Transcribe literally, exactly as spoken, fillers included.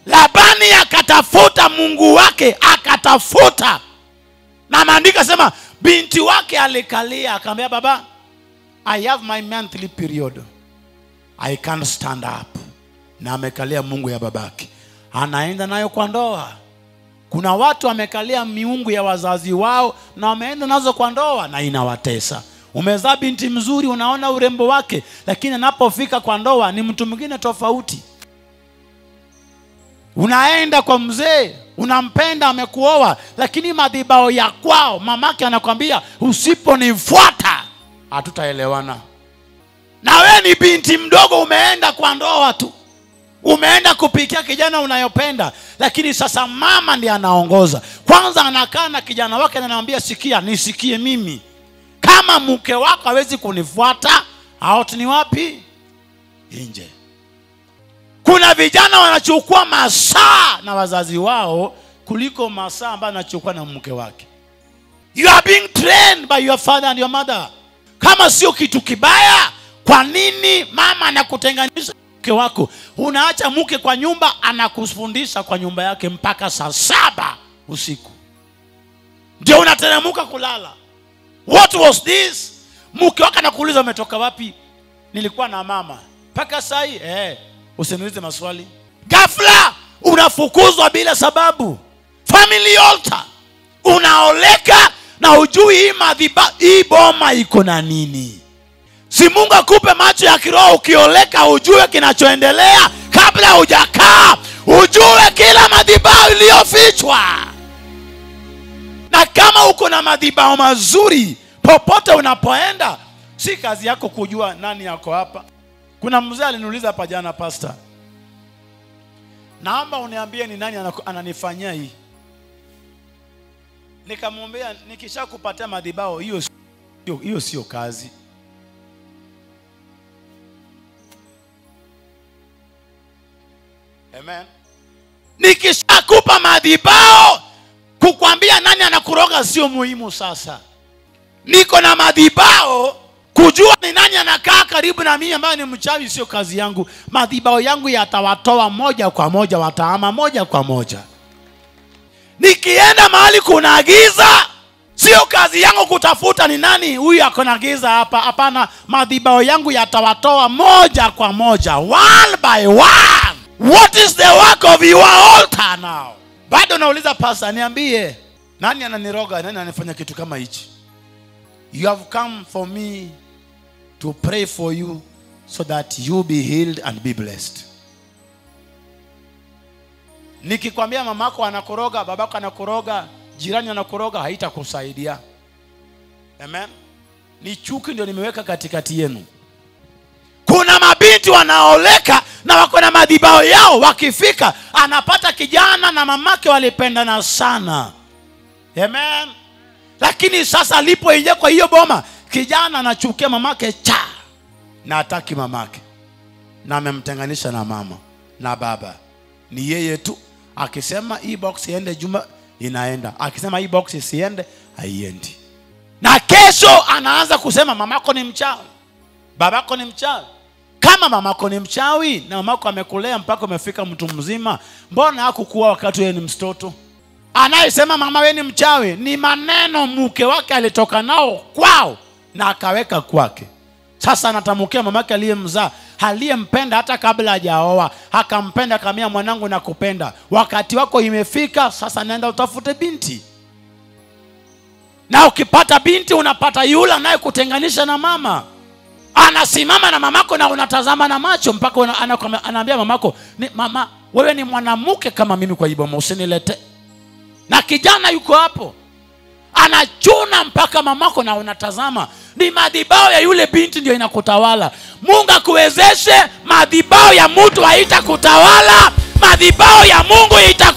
Labani akatafuta Mungu wake, akatafuta. Na maandiko sema binti wake alikalia akamwambia, baba, I have my monthly period, I can't stand up. Na amekalia Mungu ya babake, anaenda nayo kwa ndoa. Kuna watu wamekalia miungu ya wazazi wao na wameenda nazo kwa ndoa na inawatesa. Umezaa binti mzuri, unaona urembo wake, lakini anapofika kwa ndoa ni mtu mwingine tofauti. Unaenda kwa mzee, unampenda, amekuoa, lakini madhabahu ya kwao mamake anakuambia, usiponifuata hatutaelewana. Na wewe ni binti mdogo, umeenda kwa ndoa tu, umeenda kupikia kijana unayopenda, lakini sasa mama ndiye anaongoza. Kwanza anakaa na kijana wake na anamwambia, sikia, nisikie mimi, kama mke wako hawezi kunifuata, out ni wapi? Nje. Kuna vijana wanachukua masaa na wazazi wao kuliko masaa ambayo anachukua na mke wake. You are being trained by your father and your mother. Kama sio kitu kibaya, kwa nini mama anakutenganisha mke wako? Unaacha mke kwa nyumba, anakufundisha kwa nyumba yake mpaka saa saba usiku, ndio unateremka kulala. What was this? Mke wako anakuuliza, umetoka wapi? Nilikuwa na mama. Paka sai, eh, usiniulize maswali. Ghafla unafukuzwa bila sababu. Family altar. Unaoleka na hujui hii madhiba, hii boma iko na nini. Si Mungu akupe macho ya kiroho, ukioleka ujue kinachoendelea kabla hujakaa, ujue kila madhabahu iliyofichwa. Na kama uko na madhabahu mazuri, popote unapoenda, si kazi yako kujua nani yako hapa. Kuna mzee aliniuliza hapa jana, pastor, naomba uniambie ni nani ananifanyia hii. Nikamwambia, nikishakupatia madhabahu hiyo hiyo sio kazi. Amen. Nikishakupa madhabahu, kukwambia nani anakuroga sio muhimu sasa. Niko na madhabahu, kujua ni nani anakaa karibu na mimi ambaye ni mchawi sio kazi yangu. Madhabahu yangu yatawatoa moja kwa moja, wataama moja kwa moja. Nikienda mahali kuna giza, sio kazi yangu kutafuta ni nani huyu akona giza hapa. Hapana, madhabahu yangu yatawatoa moja kwa moja, one by one. What is the work of your altar now? Bado nauliza pastor, niambie, nani ananiroga, nani anafanya kitu kama hichi? You have come for me to pray for you so that you be healed and be blessed. Nikikwambia mamako anakuroga, babako anakuroga, jirani anakuroga, haitakusaidia. Amen. Ni chuki ndio nimeweka katikati yenu. Kuna mabinti wanaoleka na wako na madhabahu yao, wakifika anapata kijana na mamake walipendana sana. Amen. Lakini sasa alipoingia kwa hiyo boma, kijana anachukia mamake cha, na hataki mamake, na amemtenganisha na mama na baba. Ni yeye tu. Akisema hii box iende juma, inaenda. Akisema hii box isiende, haiendi. Na kesho anaanza kusema mamako ni mchawi, babako ni mchawi. Kama mamako ni mchawi na mamako amekulea mpaka umefika mtu mzima, mbona hakukuwa wakati wewe ni mtoto? Anayesema mama wewe ni mchawi ni maneno mke wake alitoka nao kwao na akaweka kwake. Sasa anatamukia mamake aliyemzaa, aliyempenda hata kabla hajaoa, akampenda kamia, mwanangu nakupenda, wakati wako imefika, sasa nenda utafute binti. Na ukipata binti unapata yule anayekutenganisha na mama. Anasimama na mamako na unatazama na macho mpaka anaambia mamako, ni mama wewe ni mwanamke kama mimi, kwa hivyo usinilete. Na kijana yuko hapo anachuna mpaka mamako na unatazama. Ni madhabahu ya yule binti ndio inakutawala. Mungu akuwezeshe madhabahu ya mtu haitakutawala, madhabahu ya Mungu ita